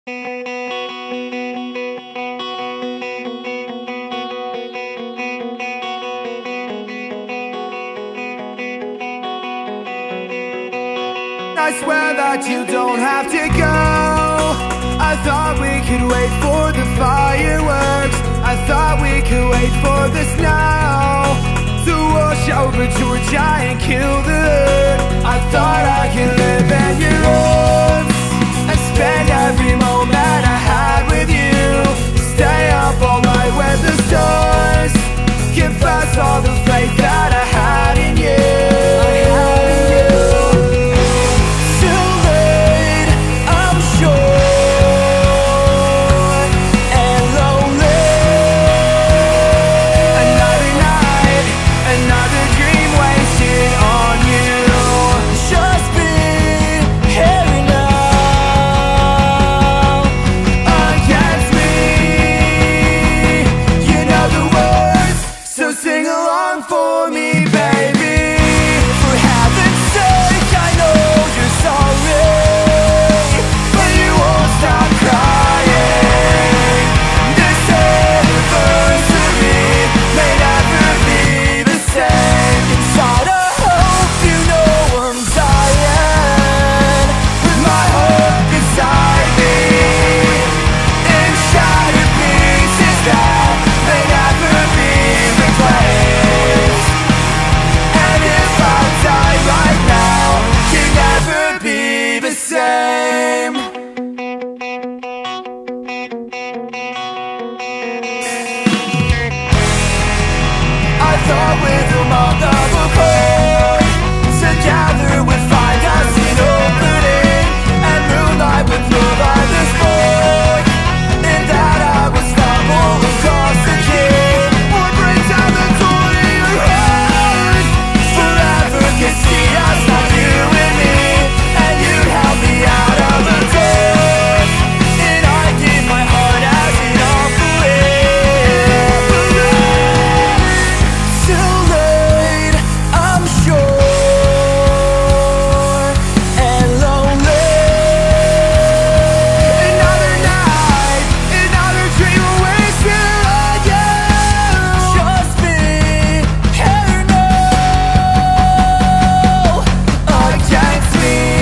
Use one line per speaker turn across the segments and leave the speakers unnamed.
I swear that you don't have to go. I thought we could wait for the fireworks. I thought we could wait for the snow to wash over Georgia and kill the hurt. I thought I could live in your arms and spend every moment I had with you. Stay up all night when the stars confess all the faith that I had in you.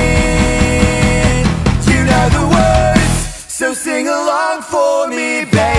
Sing along for me, baby.